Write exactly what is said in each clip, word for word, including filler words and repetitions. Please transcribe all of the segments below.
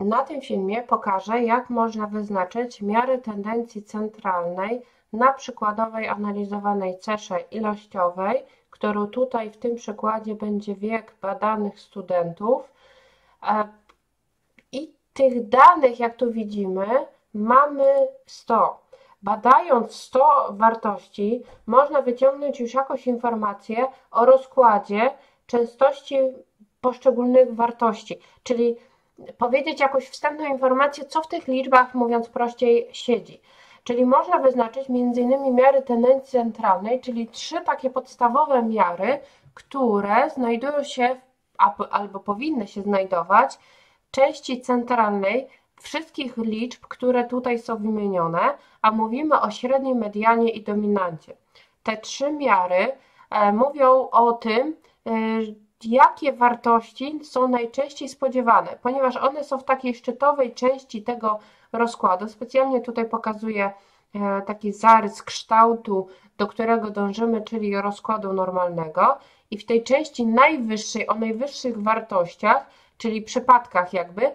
Na tym filmie pokażę, jak można wyznaczyć miary tendencji centralnej na przykładowej analizowanej cesze ilościowej, którą tutaj w tym przykładzie będzie wiek badanych studentów. I tych danych, jak tu widzimy, mamy sto. Badając sto wartości, można wyciągnąć już jakąś informację o rozkładzie częstości poszczególnych wartości, czyli powiedzieć jakąś wstępną informację, co w tych liczbach, mówiąc prościej, siedzi. Czyli można wyznaczyć między innymi miary tendencji centralnej, czyli trzy takie podstawowe miary, które znajdują się albo powinny się znajdować w części centralnej wszystkich liczb, które tutaj są wymienione, a mówimy o średniej, medianie i dominancie. Te trzy miary mówią o tym, jakie wartości są najczęściej spodziewane, ponieważ one są w takiej szczytowej części tego rozkładu. Specjalnie tutaj pokazuję taki zarys kształtu, do którego dążymy, czyli rozkładu normalnego. I w tej części najwyższej, o najwyższych wartościach, czyli przypadkach jakby,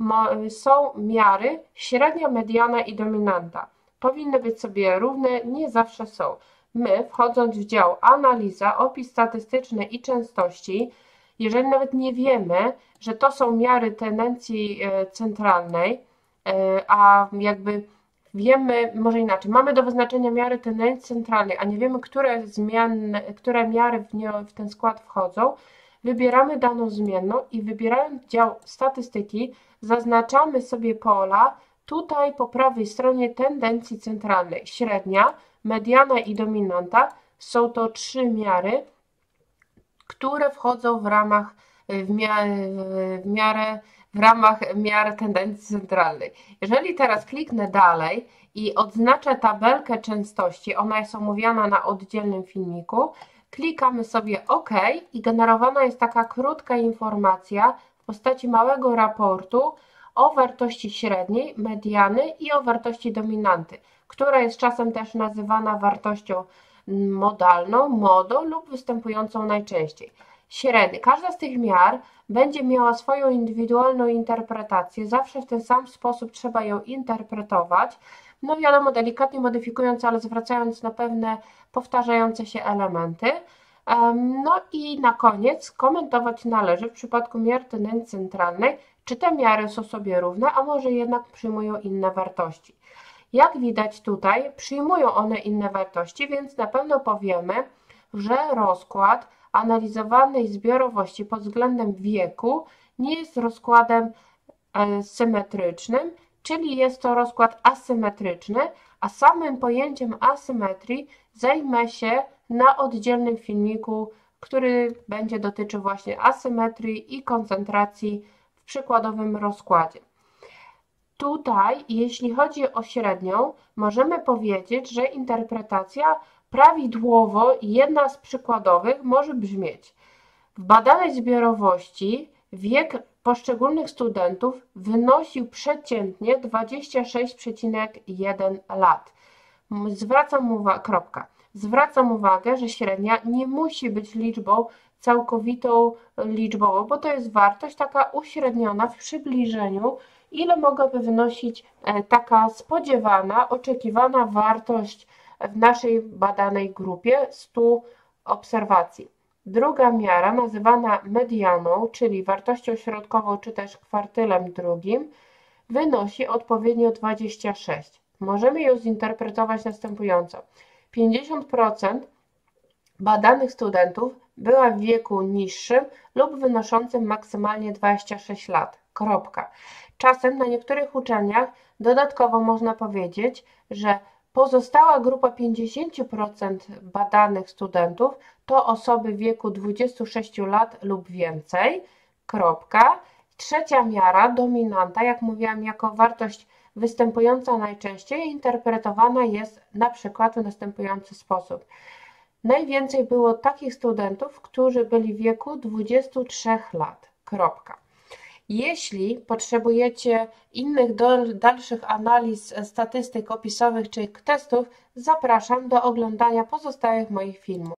są miary średnia, mediana i dominanta. Powinny być sobie równe, nie zawsze są. My, wchodząc w dział analiza, opis statystyczny i częstości, jeżeli nawet nie wiemy, że to są miary tendencji centralnej, a jakby wiemy, może inaczej, mamy do wyznaczenia miary tendencji centralnej, a nie wiemy, które zmienne, które miary w, nie, w ten skład wchodzą, wybieramy daną zmienną i wybierając dział statystyki, zaznaczamy sobie pola tutaj po prawej stronie tendencji centralnej. Średnia, mediana i dominanta są to trzy miary, które wchodzą w ramach w miarę, w miarę w ramach miar tendencji centralnej. Jeżeli teraz kliknę dalej i odznaczę tabelkę częstości, ona jest omówiona na oddzielnym filmiku, klikamy sobie OK i generowana jest taka krótka informacja w postaci małego raportu o wartości średniej, mediany i o wartości dominanty, która jest czasem też nazywana wartością modalną, modo lub występującą najczęściej. Średnia. Każda z tych miar będzie miała swoją indywidualną interpretację, zawsze w ten sam sposób trzeba ją interpretować, no wiadomo, delikatnie modyfikując, ale zwracając na pewne powtarzające się elementy. No i na koniec komentować należy w przypadku miar tendencji centralnej, czy te miary są sobie równe, a może jednak przyjmują inne wartości. Jak widać tutaj, przyjmują one inne wartości, więc na pewno powiemy, że rozkład analizowanej zbiorowości pod względem wieku nie jest rozkładem symetrycznym, czyli jest to rozkład asymetryczny, a samym pojęciem asymetrii zajmę się na oddzielnym filmiku, który będzie dotyczył właśnie asymetrii i koncentracji w przykładowym rozkładzie. Tutaj, jeśli chodzi o średnią, możemy powiedzieć, że interpretacja prawidłowo jedna z przykładowych może brzmieć: w badanej zbiorowości wiek poszczególnych studentów wynosił przeciętnie dwadzieścia sześć przecinek jeden lat. Zwracam uwagę, kropka. Zwracam uwagę, że średnia nie musi być liczbą całkowitą liczbową, bo to jest wartość taka uśredniona w przybliżeniu, ile mogłaby wynosić taka spodziewana, oczekiwana wartość w naszej badanej grupie stu obserwacji. Druga miara, nazywana medianą, czyli wartością środkową, czy też kwartylem drugim, wynosi odpowiednio dwadzieścia sześć. Możemy ją zinterpretować następująco. pięćdziesiąt procent badanych studentów była w wieku niższym lub wynoszącym maksymalnie dwadzieścia sześć lat. Kropka. Czasem na niektórych uczelniach dodatkowo można powiedzieć, że pozostała grupa pięćdziesiąt procent badanych studentów to osoby w wieku dwudziestu sześciu lat lub więcej. Kropka. Trzecia miara, dominanta, jak mówiłam, jako wartość występująca najczęściej, interpretowana jest na przykład w następujący sposób. Najwięcej było takich studentów, którzy byli w wieku dwudziestu trzech lat. Kropka. Jeśli potrzebujecie innych dalszych analiz, statystyk opisowych czy testów, zapraszam do oglądania pozostałych moich filmów.